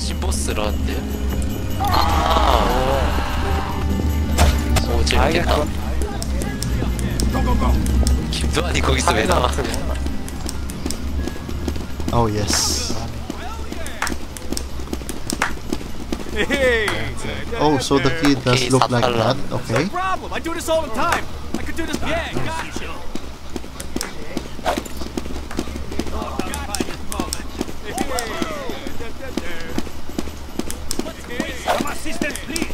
신보스라는데요? 오, 재밌겠다. 김도환이 거기서 왜 나와? Oh yes. Oh, so the kid does Okay, look like that. 사탈라. Okay. problem. I do this all the time. I could do this. Yeah, gotcha. Some assistance, please.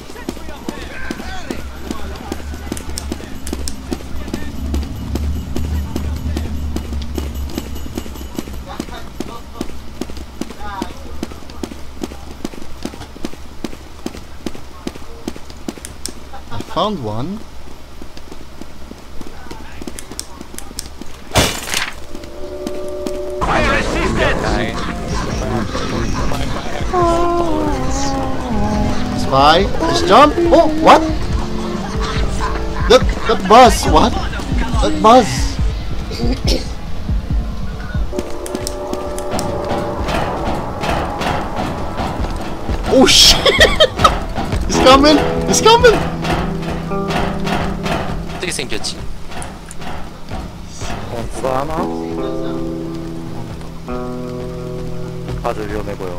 I found one. Fire assistance. Spy. Just jump. Oh, what? That buzz. What? That buzz. Oh shit! He's coming! He's coming! 어떻게 생겼지? 원스 하나? 아주 위험해 보여.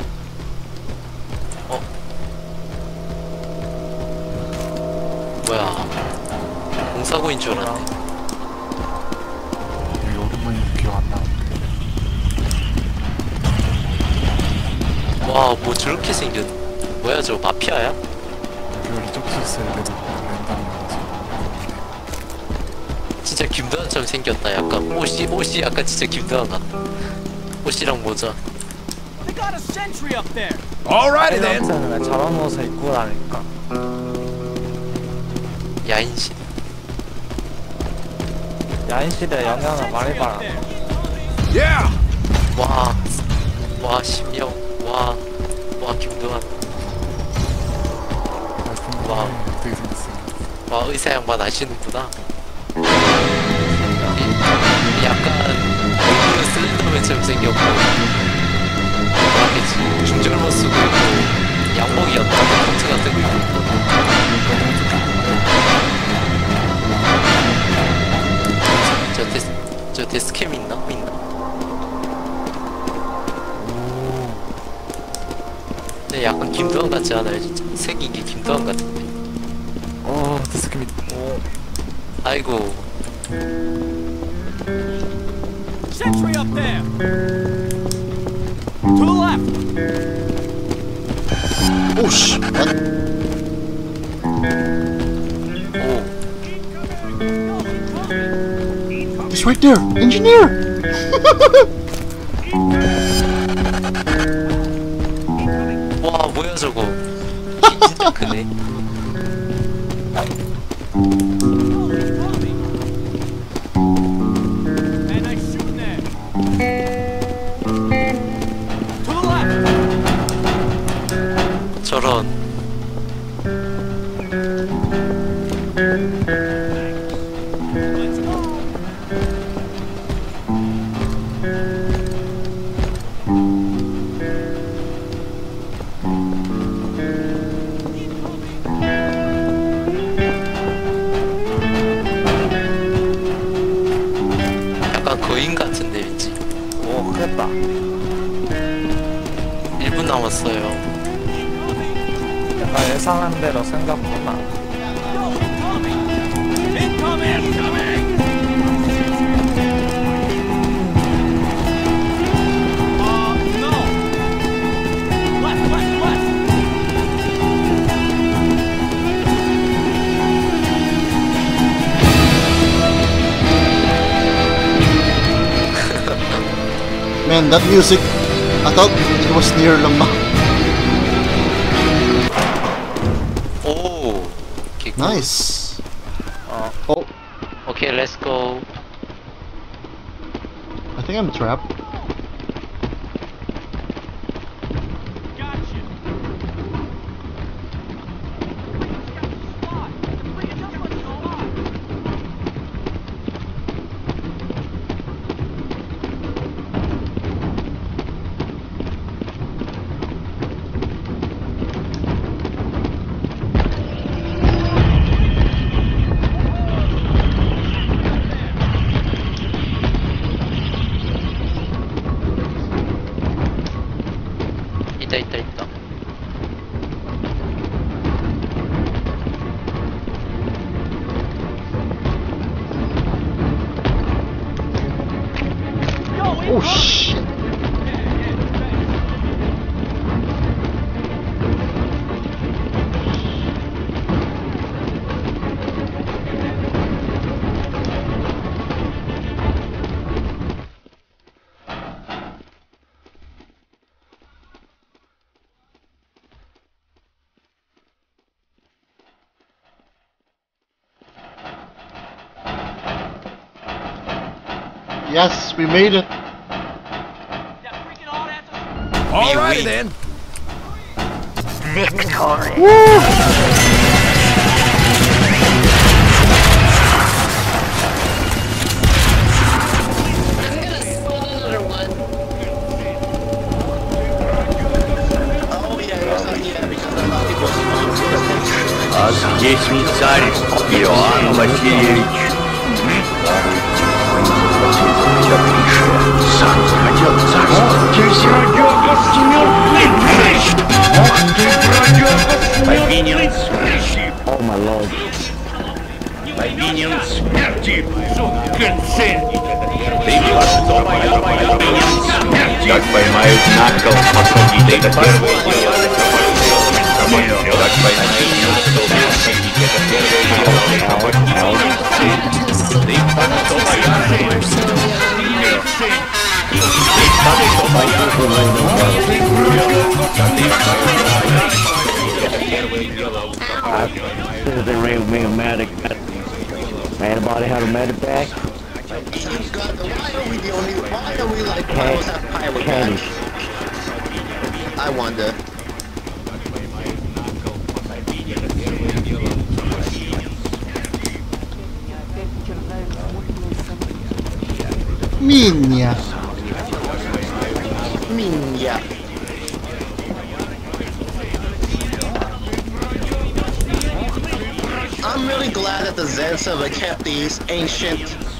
뭐야? 공사고인 줄 알았네. 여기 오랜만에 기억 안 나는데. 와, 뭐 저렇게 생겼? 뭐야, 저 마피아야? 여기 원래 적수스에 그래도 랜덤이라서. 진짜 김도환처럼 생겼다. 약간 옷이 약간 진짜 김도환 같다. 옷이랑 모자. They got a sentry up there. Alrighty then. 왜 저런 옷을 입고 다닐까? 야인신. 야인시대 영향을 많이 받아. Yeah. 와, 심령. 와, 김도환. 와. 어떻게 생겼어? 와, 의사 양반 아시는구나. 약간 얼굴은 슬렌더맨처럼 생겼고 이렇게 중절모 쓰고 있고 양복이었다. 코트 같은 거 입고. 저 데스캠 있나? 근데 약간 김도환 같지 않아요? 진짜 생긴 게 김도환 같은데. 디스크밋. 아이고. Sentry up there. To the left. Oh sh! What? 오. He's right there! Engineer! 와, 뭐야 저거. 진짜 크네. And I shoot there. To the left. 저런. Let's go. 약간 거인 같은데 왠지. 오, 크겠다. 1분 남았어요. 약간 예상한 대로 생각보다. Incoming. No. Left. Man, that music, I thought it was near lang ba? 오. 오케이, 굿. Nice. Oh, 오케이, let's go. I think I'm trapped. Gotcha. 있다. Oh shit. Yes, we made it. Alrighty then. А здесь не царь Иоанн Васильевич. Сам захотел царство. Повинен смерти. Повинен смерти. Сукин сын. Ты что повинен смерти. Как поймают на кол, посадить это первое дело. Как поймают на кол, посадить это первое дело. Ты что боишься? This is the real me medic. Anybody have a medic bag? Why are we like always have pirate Candy. bags? I wonder. Minha. Minha. I'm really glad that the Zen server kept these ancient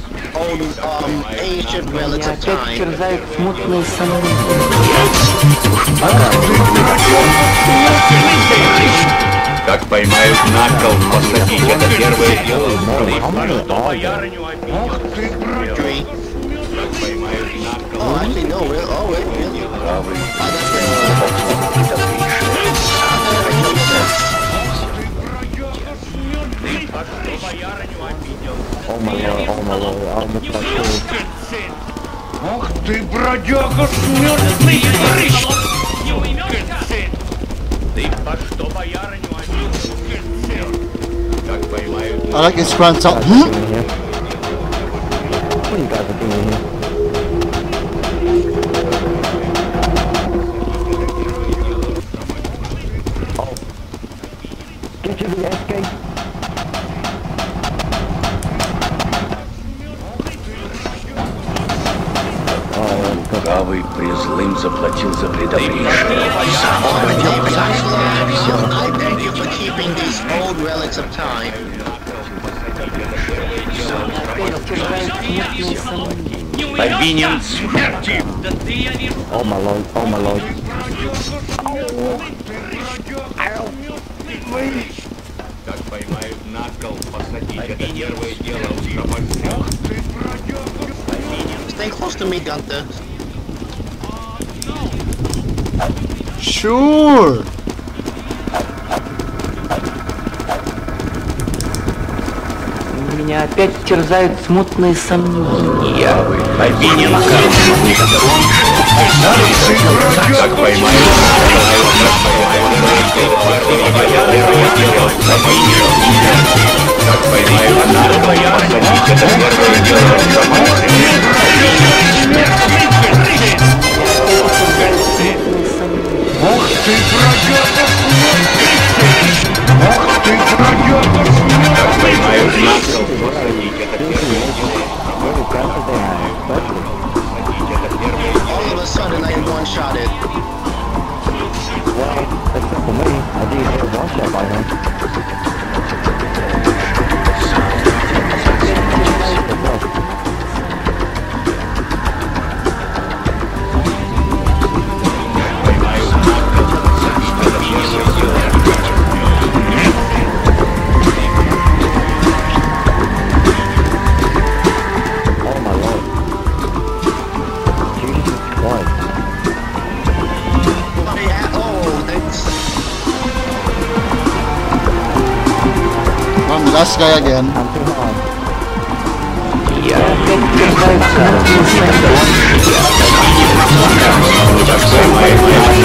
relics of time. Как поймают на кол, посадить это первое дело. Что боярыню обидел. Three. Как поймают на кол. Oh, actually no, really? Oh, wait, really? Oh my lord, I'm the Ах ты, бродяга, смертный прыщ! Ты по что боярыню обидел? Как поймают... I like his front top. What you guys are doing here? Oh. Get to the escape. Правый призлым заплатил за предавление. I thank you for keeping these old relics of time. Повинен смерти. Oh my lord, oh my lord. Как поймают на кол, посадить это первое дело. Stay close to me, Gunther. Sure. Меня опять терзают смутные сомнения. Повинен как поймают Ох ты, бродяга, ох ты, бродяга, как поймают на кол, посадить это первое дело. All of a sudden, I one-shotted. Well, except for me, I did get one shot by him. Last guy again. Я опять терзают смутные сомнения.